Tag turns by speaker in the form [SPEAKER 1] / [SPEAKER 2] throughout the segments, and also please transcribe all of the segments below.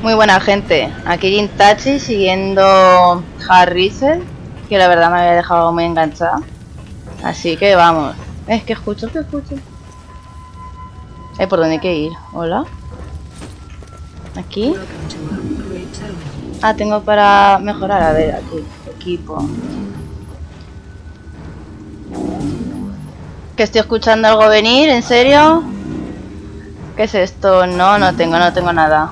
[SPEAKER 1] Muy buena gente. Aquí Jintachi siguiendo Harrizel, que la verdad me había dejado muy enganchada. Así que vamos. Es que escucho, que escucho. ¿Por dónde hay que ir? Hola. Aquí. Ah, tengo para mejorar. A ver, aquí. Equipo. Que estoy escuchando algo venir, ¿en serio? ¿Qué es esto? No, no tengo nada.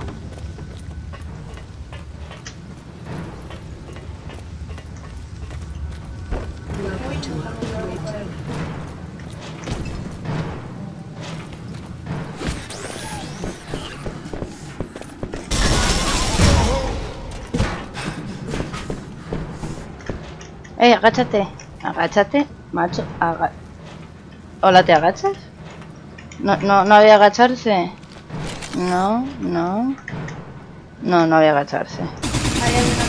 [SPEAKER 1] Agáchate. Agáchate, macho. Hola, ¿te agachas? No había agacharse. No había agacharse.
[SPEAKER 2] Hay alguna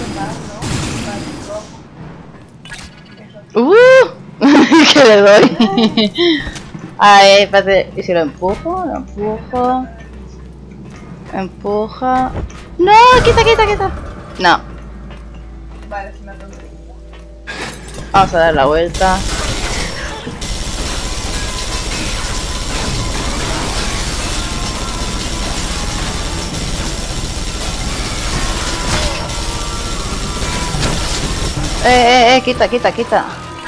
[SPEAKER 2] cosa más ¿no?
[SPEAKER 1] Que le doy. Ay, espérate. ¿Y si lo empujo? Lo empujo. Empuja. ¡No! ¡Quita! No.
[SPEAKER 2] Vale, es una tontería.
[SPEAKER 1] Vamos a dar la vuelta. Quita.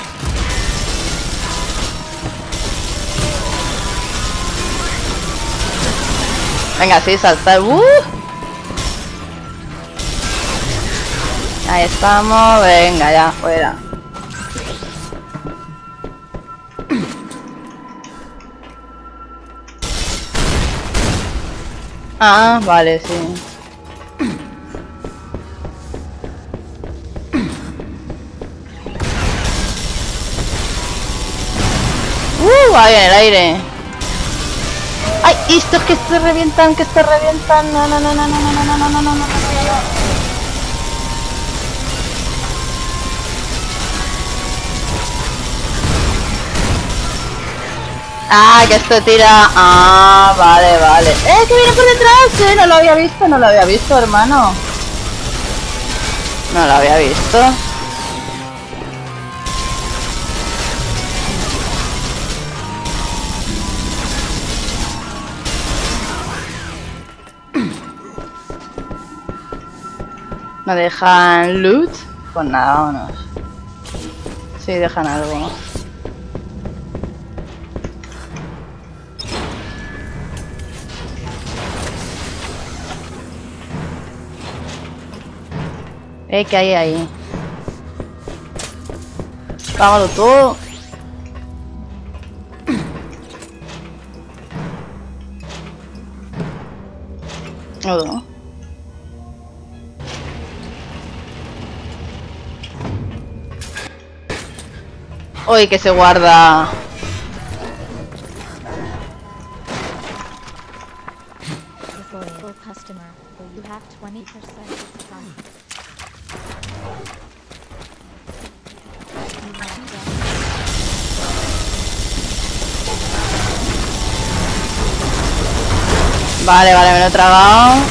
[SPEAKER 1] Venga, sí, saltar. Ahí estamos, venga, ya, fuera. Ah, vale, sí. Ahí en el aire. Ay, estos que se revientan, No. Ah, que esto tira. Ah, vale. Que viene por detrás, no lo había visto, hermano. No lo había visto. ¿No dejan loot? Pues nada, vámonos. Sí, dejan algo. ¿Qué hay ahí? Vámonos todo. No. Uy, que se guarda. Vale, me lo he tragado.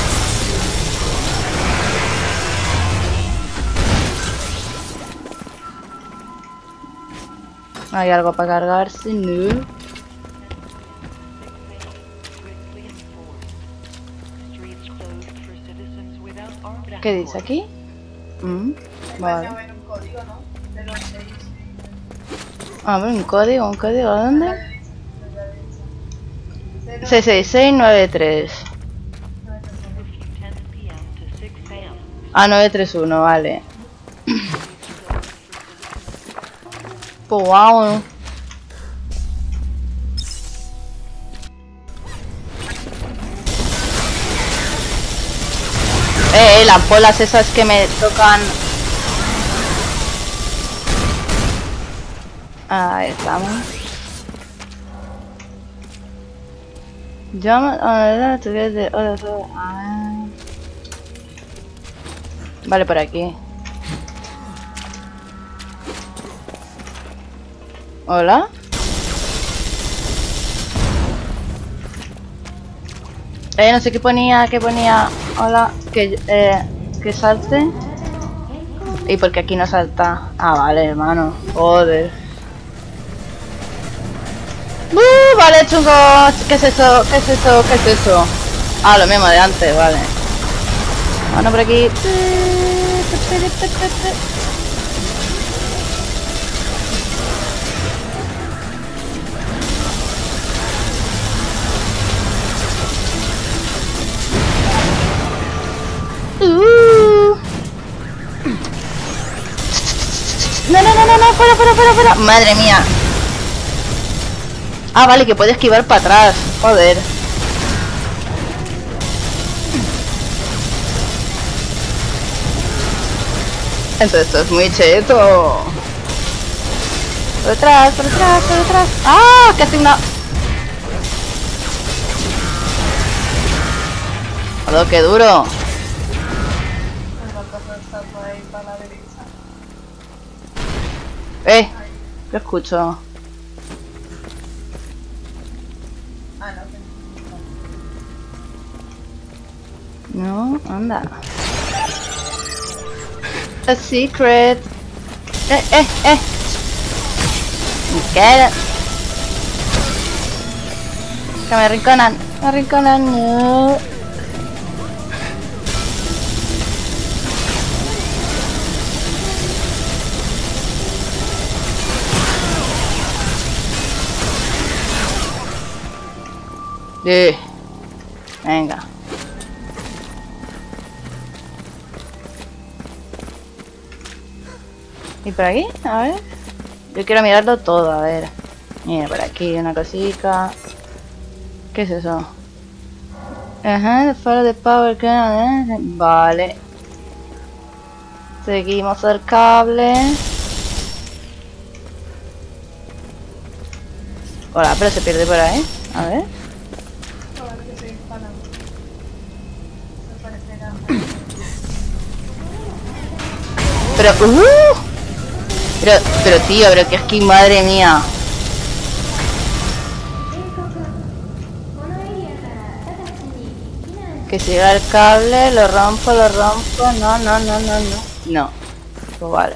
[SPEAKER 1] ¿Hay algo para cargarse? No. ¿Qué dice aquí? Vale. A ver, un código, ¿dónde? 66693. Ah, 931, vale. Pues wow. Las bolas esas que me tocan. Ahí estamos. Vale, por aquí. Hola. No sé qué ponía, hola, que salte. ¿Y porque aquí no salta? Ah, vale, hermano. Joder. Vale, chungo. ¿Qué es eso? ¿Qué es eso? ¿Qué es eso? Ah, lo mismo de antes, vale. Bueno, por aquí. No, fuera. Madre mía. Ah, vale, que puede esquivar para atrás. Joder. Entonces esto es muy cheto. Por detrás. ¡Ah! Que hace una... ¡Joder, qué duro! ¿Qué escucho? No, anda. A secret. ¿Qué? Que me arrinconan, no. Venga. ¿Y por aquí? A ver. Yo quiero mirarlo todo, a ver. Mira, por aquí una cosita. ¿Qué es eso? Ajá, follow the power cannon. Vale. Seguimos el cable. Hola, pero se pierde por ahí. A ver. Pero tío, pero que aquí, madre mía. Que siga el cable, lo rompo. No. Pues vale.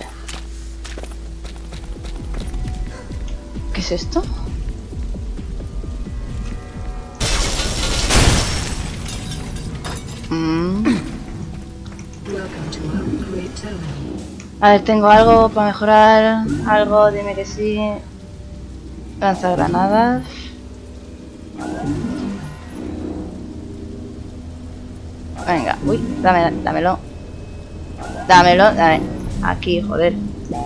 [SPEAKER 1] ¿Qué es esto? A ver, tengo algo para mejorar. Algo, dime que sí. Lanzagranadas. Venga, uy, dámelo. Dame. Aquí, joder.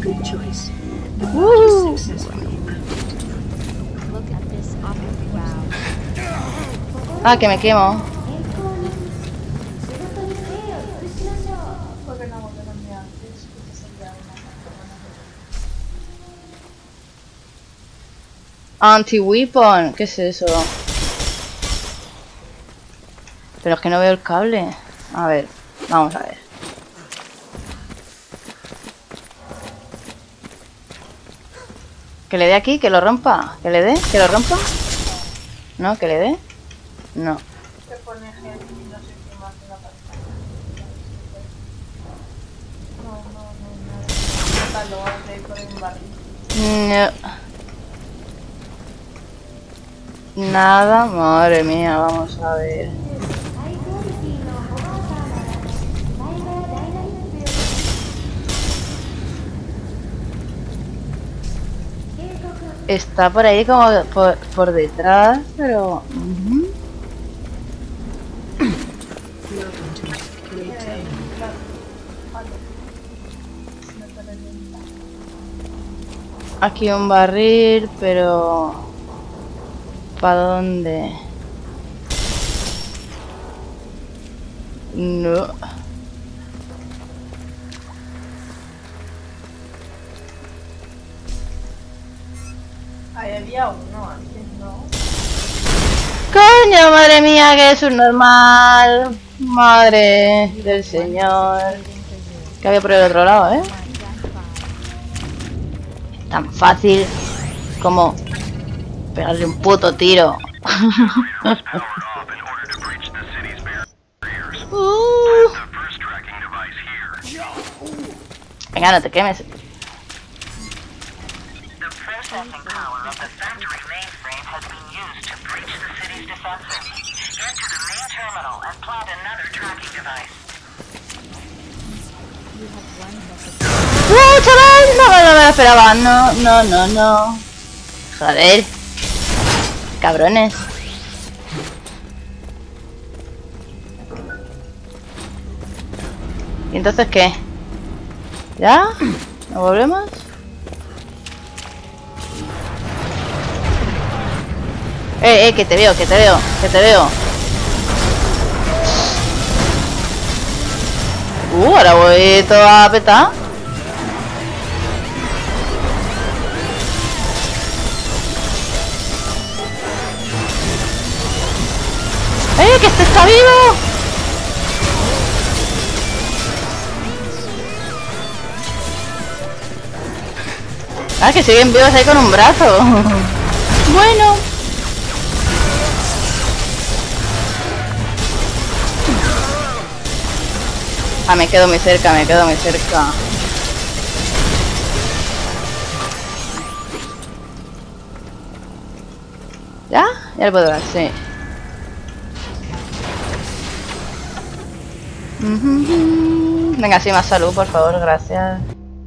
[SPEAKER 1] Ah, que me quemo. Anti-weapon, ¿qué es eso? Pero es que no veo el cable. A ver, vamos a ver. Que le dé aquí, que lo rompa. Que le dé, que lo rompa. No, que le dé. No. No. Nada, madre mía, vamos a ver. Está por ahí como por detrás, pero... Aquí un barril, pero... ¿Para dónde? No.
[SPEAKER 2] Ahí había uno antes, ¿no?
[SPEAKER 1] ¡Coño, madre mía, que es un normal! Madre del señor. Que había por el otro lado, ¿eh? Tan fácil como pegarle un puto tiro. Venga, no te quemes. ¡No, chaval! No me lo esperaba. No, no, no, no. Joder. Cabrones. ¿Y entonces qué? ¿Ya? ¿Nos volvemos? Que te veo, que te veo, que te veo. Ahora voy toda petada. ¡Que este está vivo! Ah, que siguen vivos ahí con un brazo. Bueno. Ah, me quedo muy cerca, me quedo muy cerca. ¿Ya? Ya lo puedo dar, sí. Venga, sí, más salud, por favor, gracias.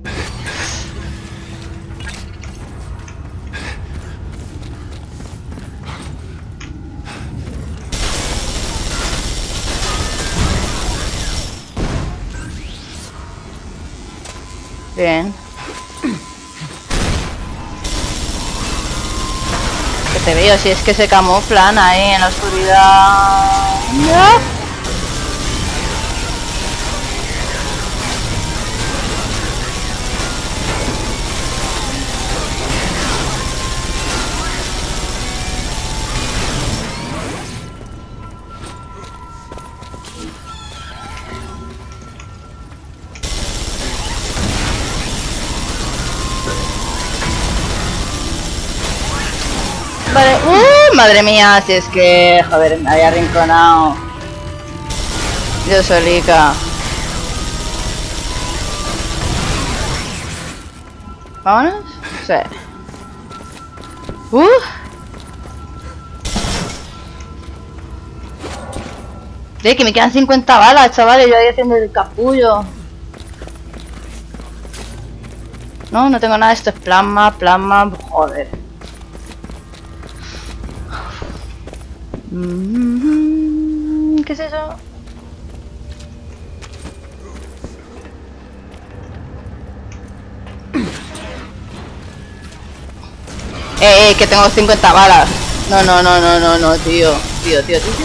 [SPEAKER 1] Bien. Que te veo, si es que se camuflan ahí en la oscuridad. ¿No? Vale, madre mía, si es que, joder, me había arrinconado. Yo solica. ¿Vámonos? Sí. Que me quedan 50 balas, chavales, yo ahí haciendo el capullo. No, no tengo nada, esto es plasma, plasma, joder. ¿Qué es eso? Que tengo 50 balas. No, no, no, no, no, no, tío. Tío.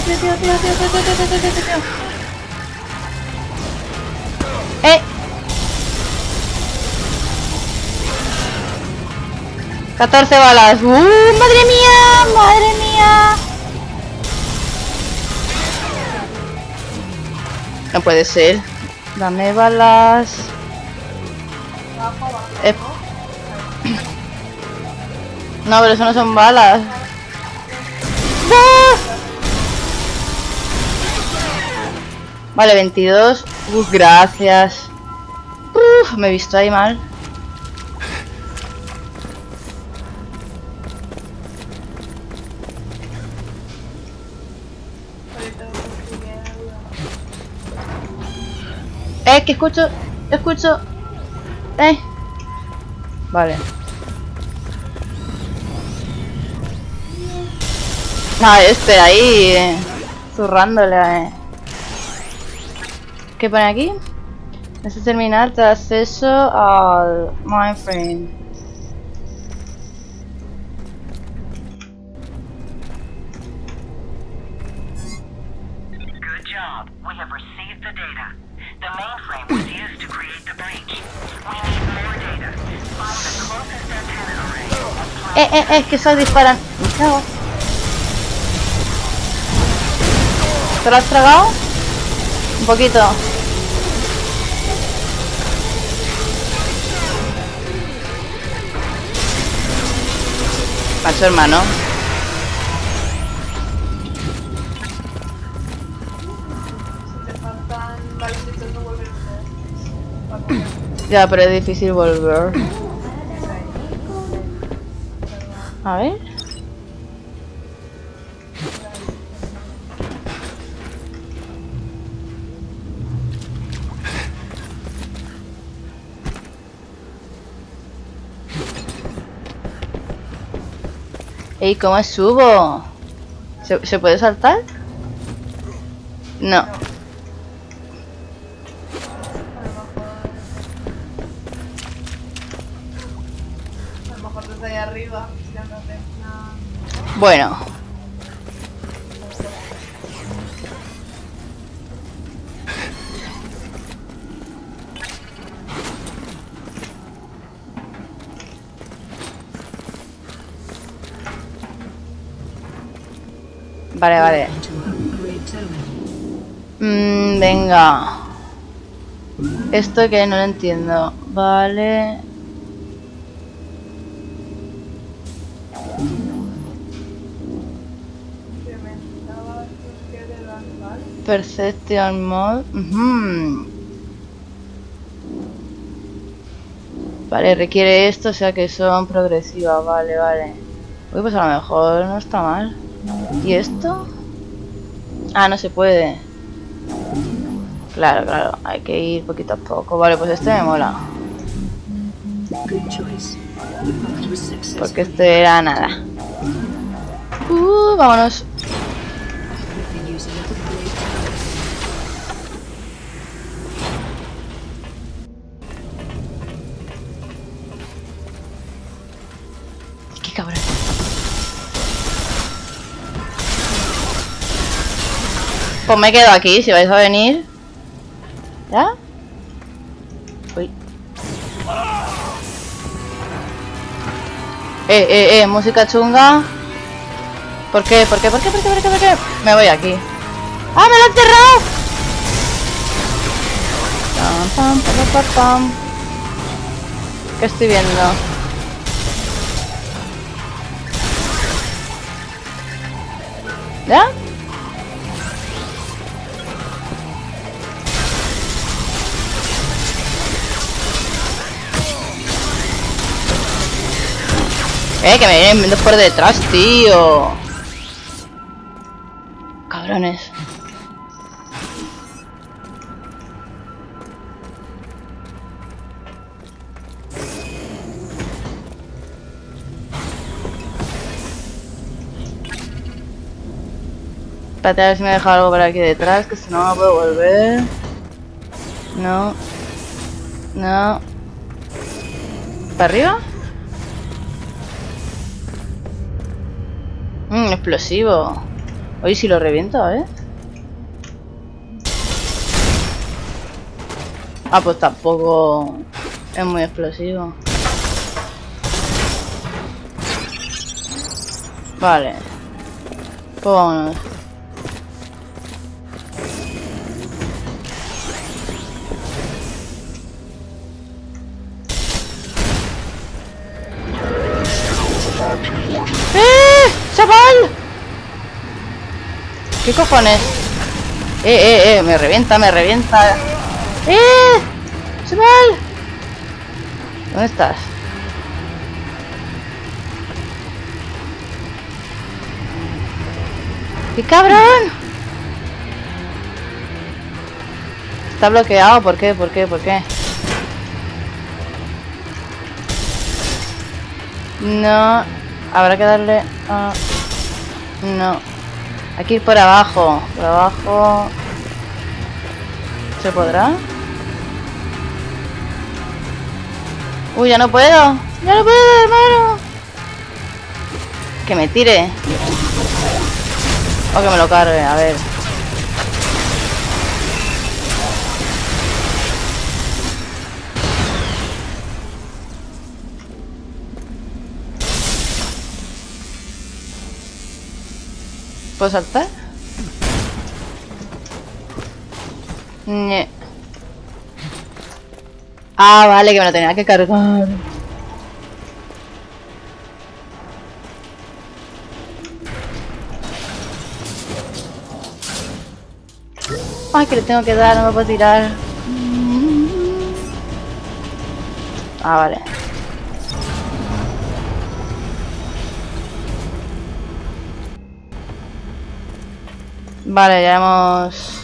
[SPEAKER 1] 14 balas. ¡Madre mía! ¡Madre mía! No puede ser. Dame balas. No, pero eso no son balas. ¡Ah! Vale, 22. Gracias. Me he visto ahí mal. Que escucho. Vale. Ah, ahí zurrándole. ¿Qué pone aquí? Este terminal te da acceso al mainframe.
[SPEAKER 3] Good job. We have received the data. The mainframe was used to create the breach. We need more data. Find the closest antenna array.
[SPEAKER 1] Que se disparan. Me cago. ¿Te lo has tragado? Un poquito. Macho hermano.
[SPEAKER 2] Si te faltan balecitos no vuelven a ser.
[SPEAKER 1] Ya, pero es difícil volver. A ver. Ey, ¿cómo subo? ¿Se puede saltar? No.
[SPEAKER 2] A lo mejor desde ahí arriba, tirándote una...
[SPEAKER 1] Bueno. Vale, vale. Venga. Esto que no lo entiendo. Vale. Perception mode. Vale, requiere esto, o sea que son progresivas. Vale, vale. Uy, pues a lo mejor no está mal. ¿Y esto? Ah, no se puede. Claro, claro. Hay que ir poquito a poco. Vale, pues este me mola. Porque este era nada. Vámonos. Qué cabrón. Pues me quedo aquí, si vais a venir. ¿Ya? Uy. Música chunga. ¿Por qué? ¿Por qué? ¿Por qué? ¿Por qué? ¿Por qué? ¿Por qué? Me voy aquí. ¡Ah, me lo han cerrado! Pam, pam, pam, pam, pam. ¿Qué estoy viendo? ¿Ya? Que me vienen viendo por detrás, tío. Cabrones. Espérate a ver si me deja algo por aquí detrás, que si no no puedo volver. No. No. ¿Para arriba? Explosivo. Oye, si lo reviento, ¿eh? Ah, pues tampoco es muy explosivo. Vale. Pues vámonos. ¡Chaval! ¿Qué cojones? Me revienta, me revienta. ¡Chaval! ¿Dónde estás? ¡Qué cabrón! Está bloqueado, ¿por qué? ¿Por qué? ¿Por qué? No, habrá que darle a... No, hay que ir por abajo. Por abajo... ¿Se podrá? Uy, ya no puedo. Ya no puedo, hermano. Que me tire. O que me lo cargue, a ver. ¿Puedo saltar? Ah, vale, que me lo tenía que cargar. Ay, que le tengo que dar, no me puedo tirar. Ah, vale. Vale, ya hemos...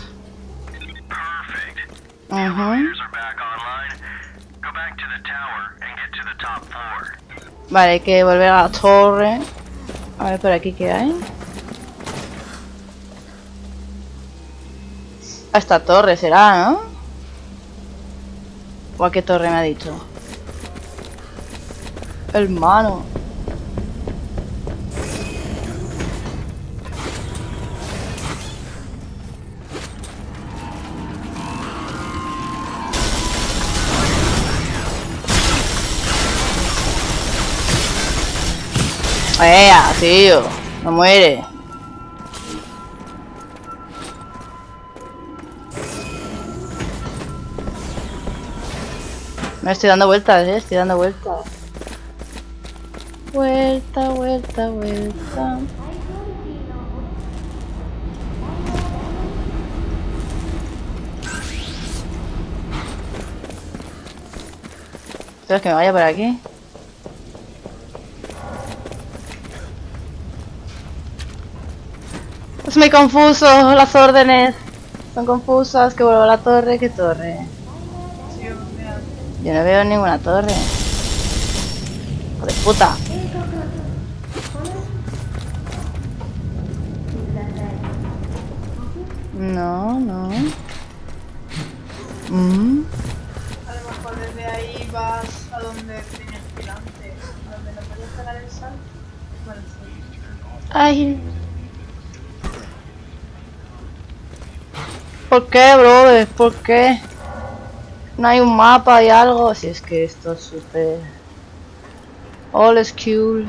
[SPEAKER 1] Vale, hay que volver a la torre. A ver por aquí qué hay. A esta torre será, ¿no? ¿O a qué torre me ha dicho? Hermano. Tío, no muere. Me estoy dando vueltas, estoy dando vueltas. Vuelta, vuelta, vuelta. ¿Sabes que me vaya por aquí? Es muy confuso, las órdenes son confusas. Que vuelvo a la torre, ¿qué torre? Yo no veo ninguna torre. ¡Hijo de puta! No, no.
[SPEAKER 2] A lo mejor desde ahí vas a donde tenías que ir antes. A donde no podías pegar el salto. Bueno, sí.
[SPEAKER 1] Ay. ¿Por qué, brother? ¿Por qué? No hay un mapa y algo. Si es que esto es súper... All school.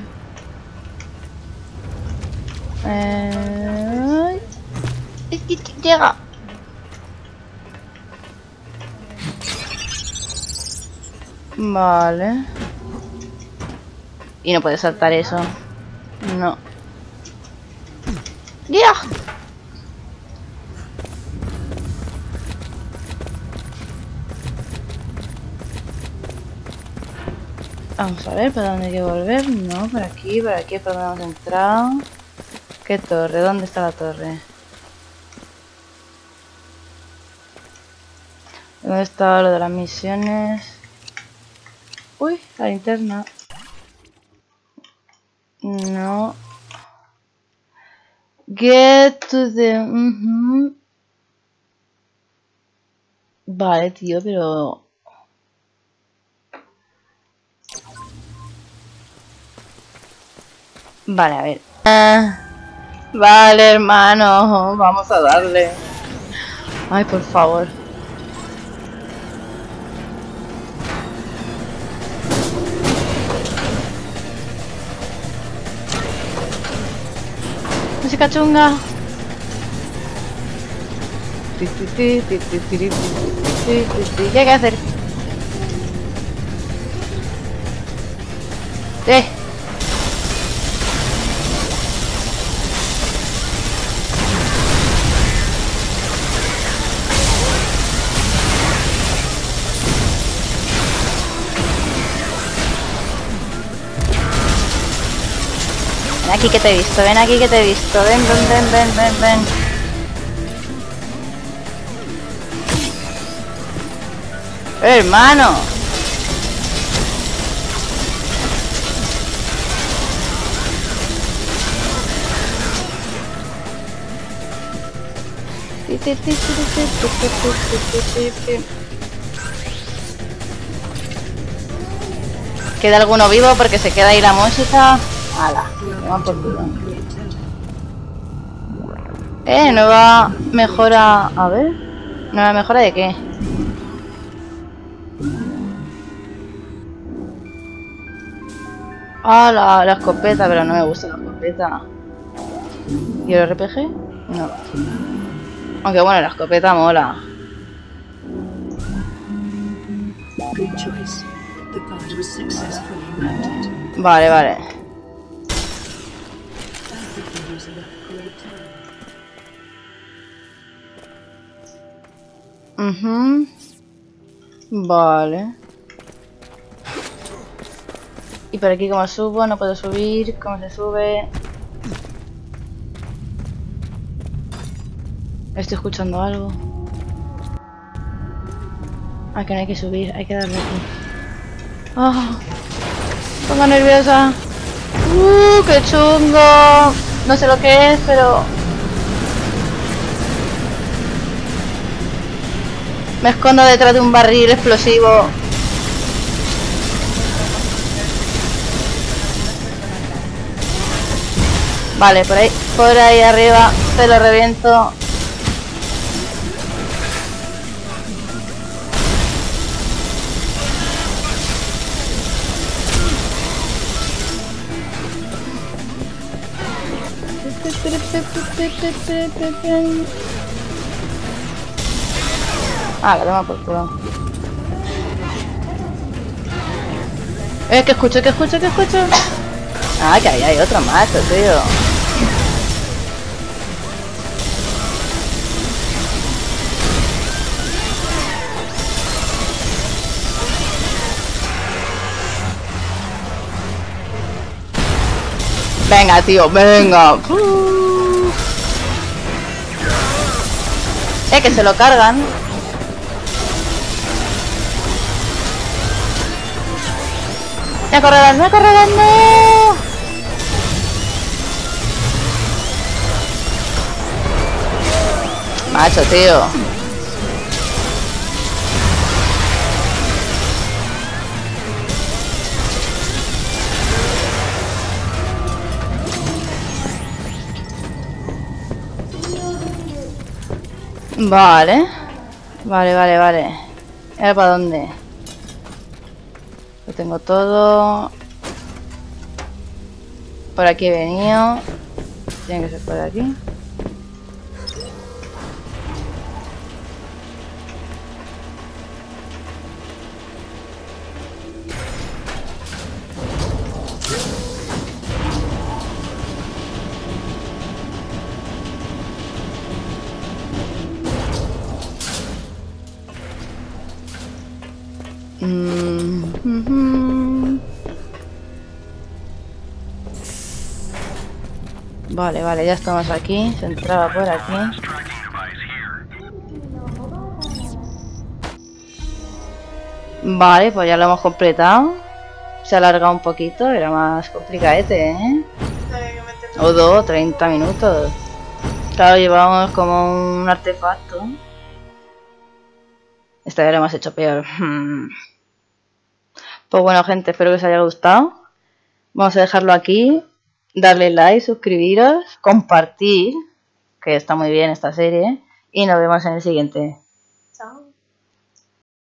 [SPEAKER 1] Llega. Vale. Y no puedes saltar eso. No. ¡Ya! Vamos a ver, ¿para dónde hay que volver? No, por aquí, por donde hemos entrado. ¿Qué torre? ¿Dónde está la torre? ¿Dónde está lo de las misiones? Uy, la linterna. No. Get to the... Vale, tío, pero... Vale, a ver. Vale, hermano. Vamos a darle. Ay, por favor. Música chunga. ¿Qué hay que hacer? Ven aquí que te he visto, ven aquí que te he visto. Ven, ven, ven, ven, ven, ven. Hermano. ¿Queda alguno vivo porque se queda ahí la música? ¡Hala! Toma por culo. Nueva mejora... A ver... ¿Nueva mejora de qué? Ah, la escopeta, pero no me gusta la escopeta. ¿Y el RPG? No. Aunque bueno, la escopeta mola. Vale, vale. Vale. Y por aquí como subo, no puedo subir. ¿Cómo se sube? Estoy escuchando algo. Ah, que no hay que subir, hay que darle aquí. ¡Ah! Pongo nerviosa. ¡Qué chungo! No sé lo que es, pero... me escondo detrás de un barril explosivo. Vale, por ahí arriba te lo reviento. Ah, la toma por culo. Que escucho. Ah, que ahí hay otro macho, tío. Venga, tío, venga. Que se lo cargan. ¡Me correrán, no! Macho, tío. Vale. ¿Ahora para dónde? Lo tengo todo. Por aquí he venido. Tiene que ser por aquí. Vale, ya estamos aquí. Se entraba por aquí. Vale, pues ya lo hemos completado. Se ha alargado un poquito, era más complicadete, ¿eh? O 30 minutos. Claro, llevamos como un artefacto. Esta vez lo hemos hecho peor. Pues bueno, gente, espero que os haya gustado. Vamos a dejarlo aquí. Darle like, suscribiros, compartir, que está muy bien esta serie. Y nos vemos en el siguiente.